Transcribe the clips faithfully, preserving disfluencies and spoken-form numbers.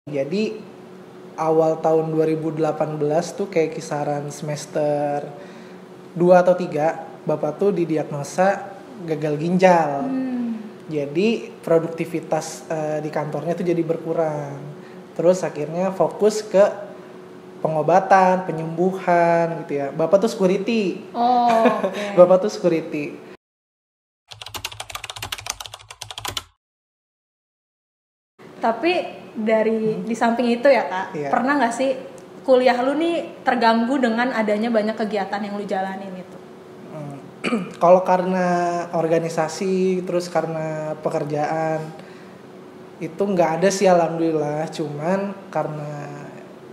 Jadi awal tahun dua ribu delapan belas tuh kayak kisaran semester dua atau tiga, bapak tuh didiagnosa gagal ginjal. Hmm. Jadi produktivitas uh, di kantornya tuh jadi berkurang. Terus akhirnya fokus ke pengobatan, penyembuhan gitu ya. Bapak tuh security. Oh, okay. Bapak tuh security. Tapi dari hmm. di samping itu ya Kak, yeah. pernah nggak sih kuliah lu nih terganggu dengan adanya banyak kegiatan yang lu jalanin itu? Hmm. Kalau karena organisasi, terus karena pekerjaan, itu nggak ada sih alhamdulillah. Cuman karena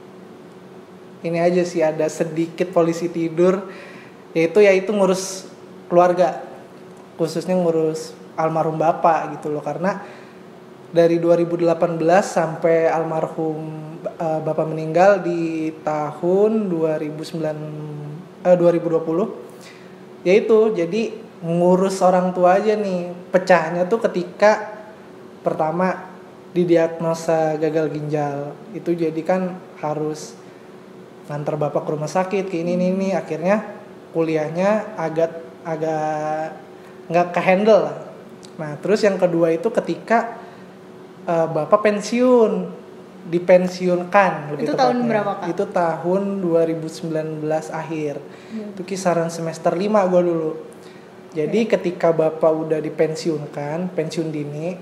ini aja sih ada sedikit polisi tidur, yaitu yaitu ngurus keluarga, khususnya ngurus almarhum bapak gitu loh. Karena dari dua ribu delapan belas sampai almarhum uh, bapak meninggal di tahun dua ribu sembilan uh, dua ribu dua puluh, yaitu jadi ngurus orang tua aja nih. Pecahnya tuh ketika pertama didiagnosa gagal ginjal, itu jadi kan harus nganter bapak ke rumah sakit, ke ini ini, ini. Akhirnya kuliahnya agak agak nggak kehandle lah. Nah terus yang kedua itu ketika Uh, bapak pensiun, dipensiunkan lebih itu tepatnya. Tahun berapa Kak? Itu tahun dua ribu sembilan belas akhir. Hmm. Itu kisaran semester lima gue dulu. Jadi okay. ketika bapak udah dipensiunkan, pensiun dini,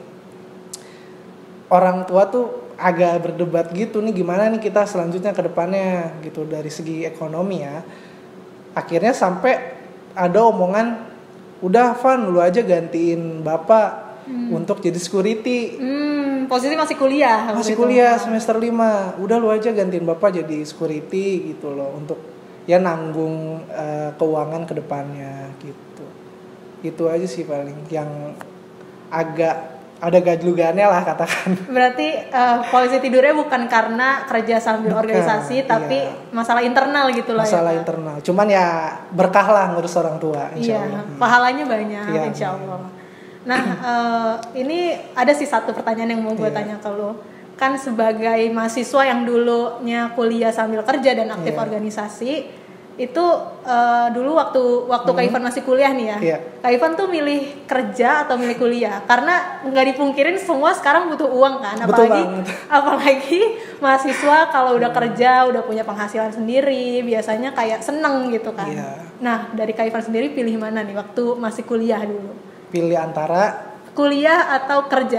orang tua tuh agak berdebat gitu nih, gimana nih kita selanjutnya ke depannya gitu dari segi ekonomi ya. Akhirnya sampai ada omongan, udah Van lu aja gantiin bapak hmm. untuk jadi security. Hmm. Posisi masih kuliah. Masih kuliah semester lima. Udah lu aja gantiin bapak jadi security gitu loh, untuk ya nanggung uh, keuangan ke depannya gitu. Itu aja sih paling yang agak ada gajlugannya lah katakan. Berarti uh, polisi tidurnya bukan karena kerja sambil bukan, organisasi, tapi iya. masalah internal gitu lah. Masalah ya, internal. Cuman ya berkah lah ngurus orang tua, insya iya, Allah. Pahalanya banyak, iya, insya Allah. Nah, uh, ini ada sih satu pertanyaan yang mau gue yeah. tanya ke lo. Kan sebagai mahasiswa yang dulunya kuliah sambil kerja dan aktif yeah. organisasi, itu uh, dulu waktu waktu mm-hmm. Kak Ivan masih kuliah nih ya. Yeah. Kak Ivan tuh milih kerja atau milih kuliah? Karena nggak dipungkirin semua sekarang butuh uang kan, apalagi apalagi mahasiswa kalau udah kerja, udah punya penghasilan sendiri, biasanya kayak seneng gitu kan. Yeah. Nah, dari Kak Ivan sendiri pilih mana nih waktu masih kuliah dulu? Pilih antara kuliah atau kerja?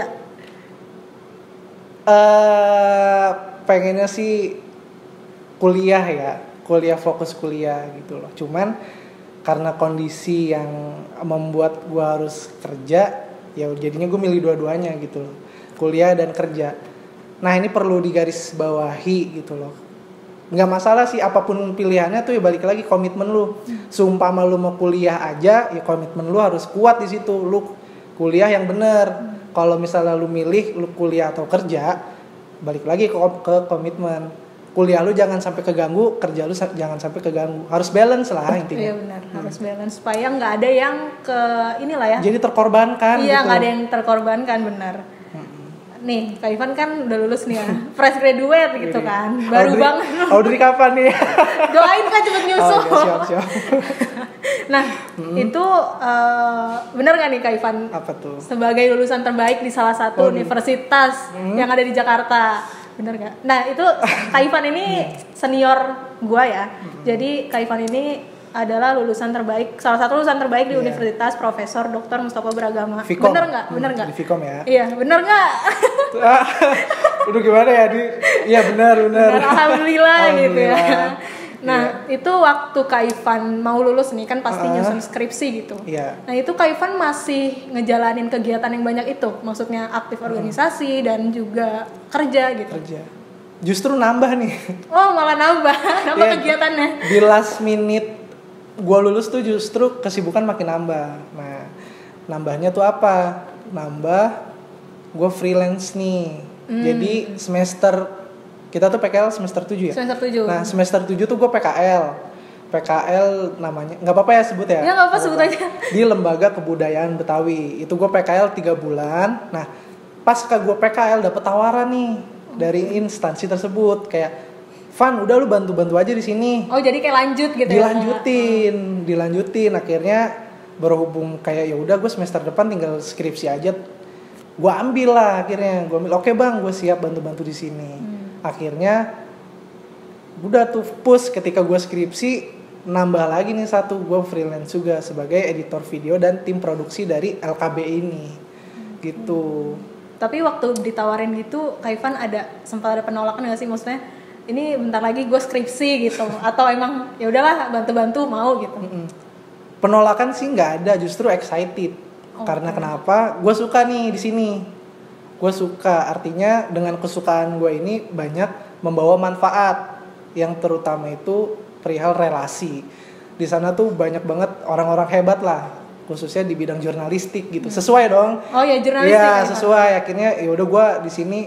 Uh, pengennya sih kuliah ya, kuliah fokus kuliah gitu loh. Cuman karena kondisi yang membuat gue harus kerja, ya jadinya gue milih dua-duanya gitu loh, kuliah dan kerja. Nah ini perlu digarisbawahi gitu loh. Nggak masalah sih apapun pilihannya tuh ya balik lagi komitmen lu. Seumpama lu mau kuliah aja ya komitmen lu harus kuat di situ. Lu kuliah yang bener. Hmm. Kalau misalnya lu milih lu kuliah atau kerja, balik lagi ke, ke komitmen. Kuliah lu jangan sampai keganggu, kerja lu jangan sampai keganggu. Harus balance lah intinya. Iya benar, hmm. harus balance supaya nggak ada yang ke inilah ya. Jadi terkorbankan. Iya gitu. Nggak ada yang terkorbankan benar. Nih, Kak Ivan kan udah lulus nih ya, fresh graduate gitu kan, baru Audrey, banget. Audrey kapan nih? Doain kan cepet nyusul. Oh, siap, siap. Nah, hmm. itu uh, benar nggak nih Kak Ivan? Apa tuh? Sebagai lulusan terbaik di salah satu oh, universitas hmm. yang ada di Jakarta, benar nggak? Nah, itu Kak Ivan ini senior gua ya, hmm. jadi Kak Ivan ini adalah lulusan terbaik, salah satu lulusan terbaik di yeah. Universitas Profesor Doktor Mustafa Beragama. Vkom. Bener nggak? Bener nggak? Hmm, di Vkom ya? Iya, bener nggak? Udah gimana ya? Di, iya benar, benar. Benar, alhamdulillah, alhamdulillah gitu ya. Nah, yeah. itu waktu Kak Ivan mau lulus nih kan pasti uh, nyusun skripsi gitu. Yeah. Nah, itu Kak Ivan masih ngejalanin kegiatan yang banyak itu, maksudnya aktif organisasi hmm. dan juga kerja gitu. Kerja. Justru nambah nih. Oh, malah nambah, nambah yeah, kegiatannya. Di last minute gue lulus tuh justru kesibukan makin nambah. Nah, nambahnya tuh apa? Nambah gue freelance nih. Hmm. Jadi semester kita tuh P K L semester tujuh ya. Semester tujuh. Nah, semester tujuh tuh gue P K L. P K L namanya, nggak apa-apa ya sebut ya. Ya nggak apa-apa sebut aja. Di Lembaga Kebudayaan Betawi. Itu gue P K L tiga bulan. Nah, pas ke gue P K L dapet tawaran nih. dari instansi tersebut kayak Van, udah lu bantu-bantu aja di sini. Oh, jadi kayak lanjut gitu dilanjutin, ya? Hmm. dilanjutin. Akhirnya berhubung kayak ya udah gue semester depan tinggal skripsi aja. Gue ambil lah akhirnya. Gue ambil, oke bang, gue siap bantu-bantu di sini. Hmm. Akhirnya udah tuh push ketika gue skripsi. Nambah lagi nih satu, gue freelance juga sebagai editor video dan tim produksi dari L K B ini, hmm. gitu. Tapi waktu ditawarin gitu, Kak Ivan ada sempat ada penolakan nggak sih, maksudnya ini bentar lagi gue skripsi gitu, atau emang ya udahlah bantu-bantu mau gitu? Mm-mm. Penolakan sih nggak ada, justru excited. Okay. Karena kenapa? Gue suka nih di sini, gue suka, artinya dengan kesukaan gue ini banyak membawa manfaat, yang terutama itu perihal relasi. Di sana tuh banyak banget orang-orang hebat lah, khususnya di bidang jurnalistik gitu. Sesuai dong. Oh ya, jurnalistik. Iya, sesuai. Akhirnya ya udah gue di sini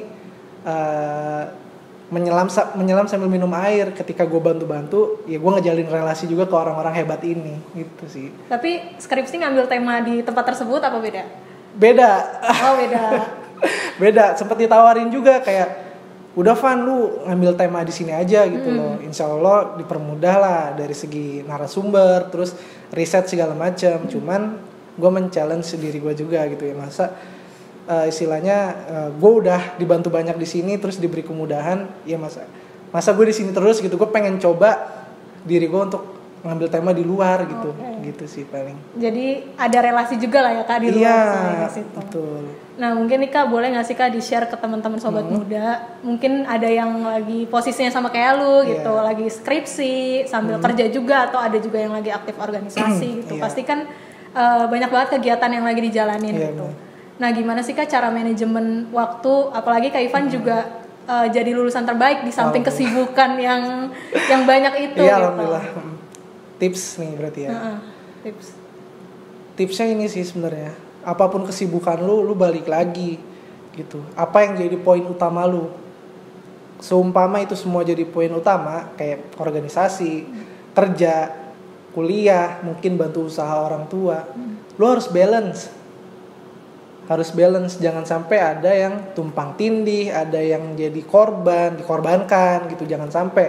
uh, menyelam menyelam sambil minum air. Ketika gue bantu-bantu, ya gue ngejalin relasi juga ke orang-orang hebat ini, gitu sih. Tapi skripsi ngambil tema di tempat tersebut apa beda? Beda. Oh, beda. Beda. Sempet ditawarin juga kayak, udah Van, lu ngambil tema di sini aja gitu hmm. loh. Insya Allah dipermudah lah dari segi narasumber, terus riset segala macam. Hmm. Cuman gue men-challenge diri gue juga gitu ya, masa uh, istilahnya uh, gue udah dibantu banyak di sini, terus diberi kemudahan, ya masa masa gue di sini terus gitu. Gue pengen coba diri gue untuk ngambil tema di luar gitu, okay. gitu sih paling. Jadi ada relasi juga lah ya Kak di luar. Iya, betul. Nah mungkin nih Kak, boleh nggak sih Kak di share ke teman-teman sobat hmm. muda, mungkin ada yang lagi posisinya sama kayak lu gitu, yeah. lagi skripsi sambil hmm. kerja juga, atau ada juga yang lagi aktif organisasi gitu. Yeah. Pasti kan uh, banyak banget kegiatan yang lagi dijalanin yeah, gitu. Bener. Nah gimana sih Kak cara manajemen waktu, apalagi Kak Ivan hmm. juga uh, jadi lulusan terbaik di samping kesibukan yang yang banyak itu. Iya, gitu. Alhamdulillah. Tips nih berarti ya. Uh-uh. Tips. Tipsnya ini sih sebenarnya, apapun kesibukan lu, lu balik lagi gitu. Apa yang jadi poin utama lu? Seumpama itu semua jadi poin utama, kayak organisasi, hmm. kerja, kuliah, mungkin bantu usaha orang tua. Hmm. Lu harus balance. Harus balance, jangan sampai ada yang tumpang tindih, ada yang jadi korban, dikorbankan gitu, jangan sampai.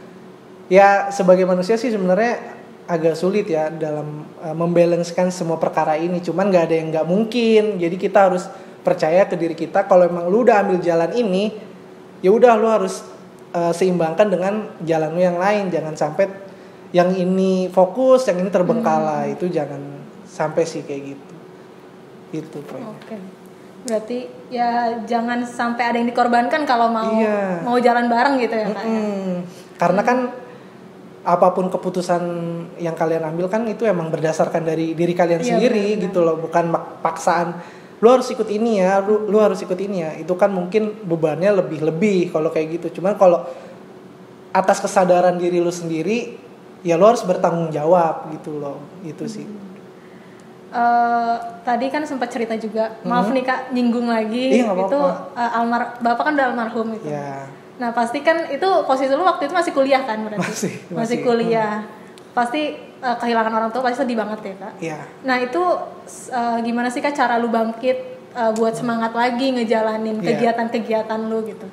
Ya sebagai manusia sih sebenarnya agak sulit ya dalam uh, membalancekan semua perkara ini, cuman nggak ada yang nggak mungkin. Jadi kita harus percaya ke diri kita, kalau emang lu udah ambil jalan ini, ya udah lu harus uh, seimbangkan dengan jalan lu yang lain. Jangan sampai yang ini fokus, yang ini terbengkalai. hmm. Itu jangan sampai sih kayak gitu. Itu poinnya. Oke. Berarti ya jangan sampai ada yang dikorbankan kalau mau iya. mau jalan bareng gitu ya Kak. Mm-hmm. Karena kan apapun keputusan yang kalian ambil kan itu emang berdasarkan dari diri kalian iya, sendiri bener, gitu loh, bukan paksaan lu harus ikut ini ya, lu, lu harus ikut ini ya. Itu kan mungkin bebannya lebih-lebih kalau kayak gitu. Cuman kalau atas kesadaran diri lu sendiri, ya lu harus bertanggung jawab gitu loh. Itu sih. Uh, tadi kan sempat cerita juga, hmm. maaf nih Kak nyinggung lagi, iya, itu uh, almar bapak kan udah almarhum gitu. Ya. Nah pasti kan itu posisi lu waktu itu masih kuliah kan berarti? Masih, masih. masih kuliah. Hmm. Pasti uh, kehilangan orang tua pasti sedih banget ya Kak? Iya. Nah itu uh, gimana sih Kak cara lu bangkit uh, buat semangat lagi ngejalanin yeah. kegiatan-kegiatan lu gitu?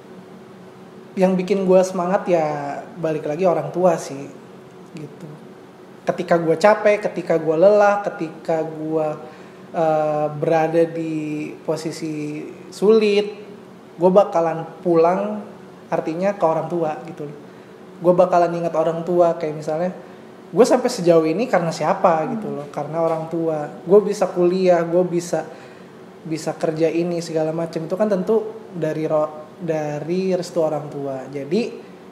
Yang bikin gue semangat ya balik lagi orang tua sih gitu. Ketika gue capek, ketika gue lelah, ketika gue uh, berada di posisi sulit, gue bakalan pulang, artinya ke orang tua gitu. Gue bakalan ingat orang tua, kayak misalnya gue sampai sejauh ini karena siapa gitu loh, karena orang tua. Gue bisa kuliah, gue bisa bisa kerja ini segala macam, itu kan tentu dari ro, dari restu orang tua. Jadi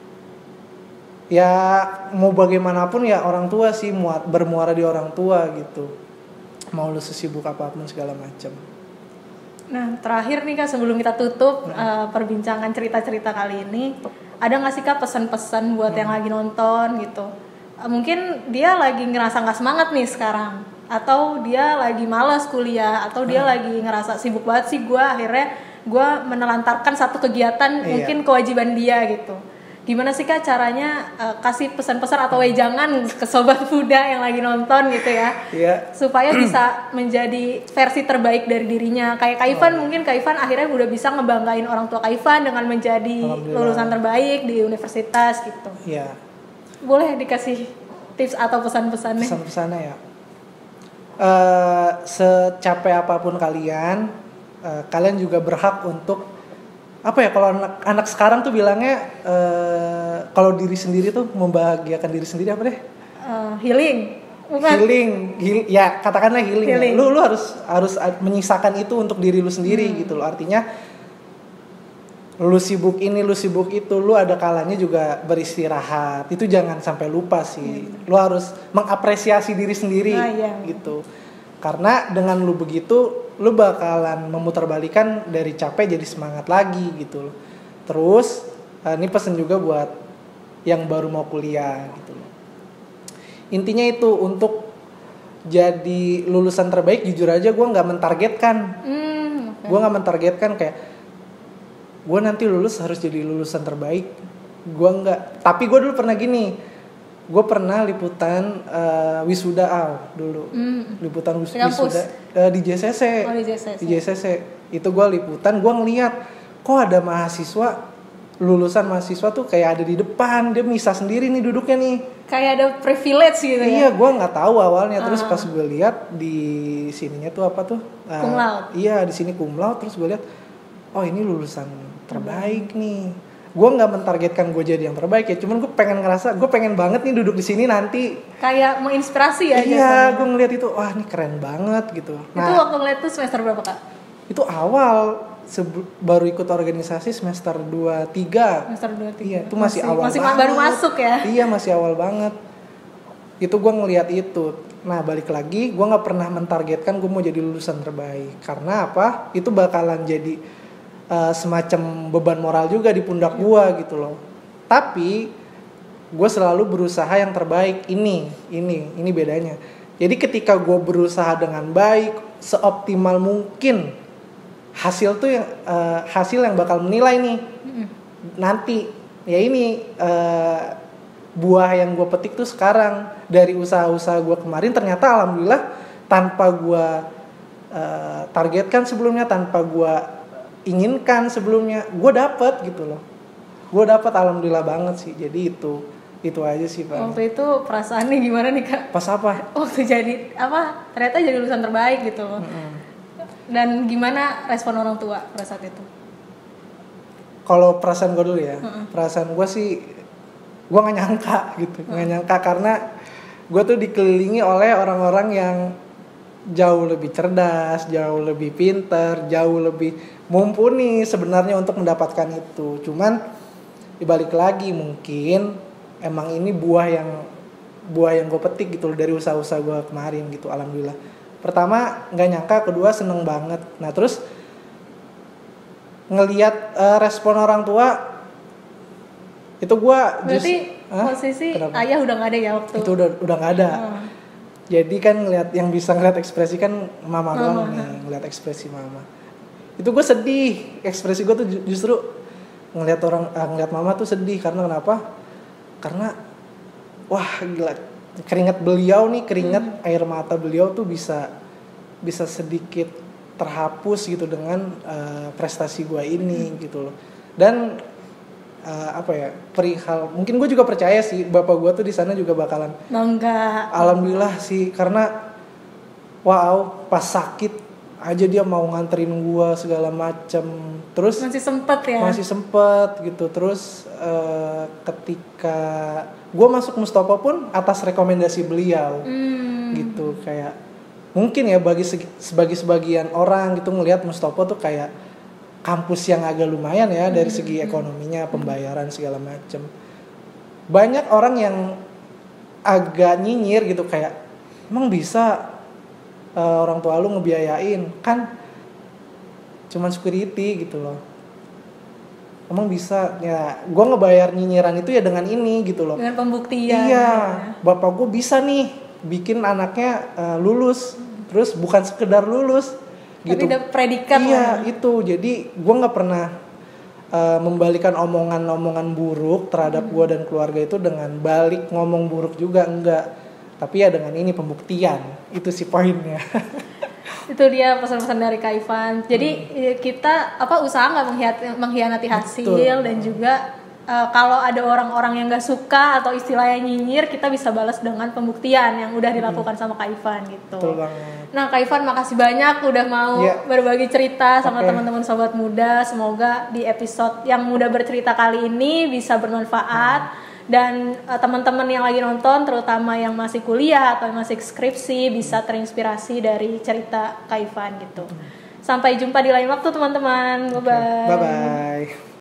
ya mau bagaimanapun ya orang tua sih, muat bermuara di orang tua gitu. Mau lu sesibuk apapun segala macam. Nah terakhir nih Kak, sebelum kita tutup hmm. uh, perbincangan cerita-cerita kali ini, ada nggak sih Kak pesan-pesan buat hmm. yang lagi nonton gitu? Uh, mungkin dia lagi ngerasa nggak semangat nih sekarang, atau dia lagi malas kuliah, atau dia hmm. lagi ngerasa sibuk banget sih gue, akhirnya gue menelantarkan satu kegiatan iya. mungkin kewajiban dia gitu. gimana sih Kak caranya uh, kasih pesan-pesan atau wejangan ke sobat muda yang lagi nonton gitu ya, yeah. supaya bisa menjadi versi terbaik dari dirinya. Kayak Kak Ivan, oh. mungkin Kak Ivan akhirnya udah bisa ngebanggain orang tua Kak Ivan dengan menjadi lulusan terbaik di universitas gitu. Yeah. Boleh dikasih tips atau pesan-pesannya? Pesan-pesannya ya, uh, secapek apapun kalian, uh, kalian juga berhak untuk apa ya, kalau anak anak sekarang tuh bilangnya uh, kalau diri sendiri tuh membahagiakan diri sendiri apa deh? Uh, healing. Bukan. Healing, heal, ya katakanlah healing. healing. Ya. Lu lu harus harus menyisakan itu untuk diri lu sendiri hmm. gitu loh. Artinya lu sibuk ini, lu sibuk itu, lu ada kalanya juga beristirahat. Itu jangan sampai lupa sih. Hmm. Lu harus mengapresiasi diri sendiri ah, iya. gitu. Karena dengan lu begitu, lu bakalan memutarbalikan dari capek jadi semangat lagi gitu loh. Terus uh, ini pesan juga buat yang baru mau kuliah gitu loh. Intinya itu, untuk jadi lulusan terbaik, jujur aja gue nggak mentargetkan. Mm, okay. Gue nggak mentargetkan kayak gue nanti lulus harus jadi lulusan terbaik. Gue nggak. Tapi gue dulu pernah gini. Gue pernah liputan uh, wisuda A W dulu, mm. liputan wis- wisuda uh, di J C C, oh, di J C C. Di J C C itu gue liputan, gue ngeliat kok ada mahasiswa, lulusan mahasiswa tuh kayak ada di depan, dia misah sendiri nih duduknya nih, kayak ada privilege gitu ya. Iya, gue nggak tahu awalnya, terus uh. pas gue lihat di sininya tuh apa tuh, uh, cum laude. Iya di sini cum laude, terus gue lihat, oh ini lulusan terbaik hmm. nih. Gue nggak mentargetkan gue jadi yang terbaik ya, cuman gue pengen ngerasa gue pengen banget nih duduk di sini nanti, kayak menginspirasi ya. Iya, gue ngeliat itu, wah ini keren banget gitu. Nah, itu waktu ngeliat tuh semester berapa Kak? Itu awal sebu- baru ikut organisasi semester dua tiga. Semester dua tiga. Iya, itu masih, masih awal masih banget. Baru masuk ya? Iya, masih awal banget. Itu gue ngeliat itu. Nah balik lagi, gue nggak pernah mentargetkan gue mau jadi lulusan terbaik. Karena apa? Itu bakalan jadi Uh, semacam beban moral juga di pundak gue gitu loh. Tapi gue selalu berusaha yang terbaik. Ini, ini, ini bedanya. Jadi ketika gue berusaha dengan baik, seoptimal mungkin, hasil tuh yang uh, hasil yang bakal menilai nih mm-hmm. nanti. Ya ini uh, buah yang gue petik tuh sekarang dari usaha-usaha gue kemarin. Ternyata alhamdulillah tanpa gue uh, targetkan sebelumnya, tanpa gue inginkan sebelumnya, gue dapet gitu loh. Gue dapet alhamdulillah banget sih. Jadi itu itu aja sih Pak. Waktu itu perasaannya gimana nih Kak? Pas apa? Waktu jadi apa? Ternyata jadi lulusan terbaik gitu loh. Mm-hmm. Dan gimana respon orang tua pada saat itu? Kalau perasaan gue dulu ya, mm-hmm. perasaan gue sih, gue nggak nyangka gitu, nggak mm-hmm. nyangka karena gue tuh dikelilingi oleh orang-orang yang jauh lebih cerdas, jauh lebih pintar, jauh lebih mumpuni sebenarnya untuk mendapatkan itu. Cuman dibalik lagi mungkin emang ini buah yang buah yang gue petik gitu loh dari usaha-usaha gue kemarin gitu. Alhamdulillah. Pertama nggak nyangka, kedua seneng banget. Nah terus ngelihat uh, respon orang tua itu gue berarti just, posisi huh? ayah udah nggak ada ya waktu itu udah udah nggak ada. Hmm. Jadi kan ngeliat yang bisa ngeliat ekspresi kan mama doang nih, ngeliat ekspresi mama. Itu gue sedih, ekspresi gue tuh justru ngeliat orang, uh, ngeliat mama tuh sedih karena kenapa? Karena wah gila, keringat beliau nih, keringat hmm. air mata beliau tuh bisa bisa sedikit terhapus gitu dengan uh, prestasi gue ini hmm. gitu loh. Dan uh, apa ya, perihal mungkin gue juga percaya sih bapak gue tuh di sana juga bakalan bangga. Alhamdulillah sih, karena wow pas sakit aja dia mau nganterin gue segala macam, terus masih sempet ya masih sempet gitu. Terus uh, ketika gue masuk Mustopo pun atas rekomendasi beliau hmm. gitu. Kayak mungkin ya bagi sebagai sebagian orang gitu ngelihat Mustopo tuh kayak kampus yang agak lumayan ya dari segi ekonominya, pembayaran segala macam. Banyak orang yang agak nyinyir gitu kayak, emang bisa uh, orang tua lu ngebiayain, kan cuman security gitu loh. Emang bisa ya, gue ngebayar nyinyiran itu ya dengan ini gitu loh. Dengan pembuktian. Iya, ya. Bapak gue bisa nih bikin anaknya uh, lulus, terus bukan sekedar lulus. Gitu. Tapi udah predikat iya lah. Itu jadi gue nggak pernah uh, membalikan omongan-omongan buruk terhadap hmm. gue dan keluarga itu dengan balik ngomong buruk juga enggak, tapi ya dengan ini pembuktian, itu sih poinnya. Itu dia pesan-pesan dari Kak Ivan. Jadi hmm. kita apa usaha nggak mengkhianati hasil. Betul. Dan juga uh, kalau ada orang-orang yang nggak suka atau istilahnya nyinyir, kita bisa balas dengan pembuktian yang udah dilakukan hmm. sama Kak Ivan gitu. Betul banget. Nah Kak Ivan makasih banyak udah mau yeah. berbagi cerita sama okay. teman-teman sobat muda. Semoga di episode yang muda bercerita kali ini bisa bermanfaat. Hmm. Dan uh, teman-teman yang lagi nonton, terutama yang masih kuliah atau yang masih skripsi, bisa terinspirasi dari cerita Kak Ivan gitu. Sampai jumpa di lain waktu teman-teman. Bye-bye. Okay. Bye-bye.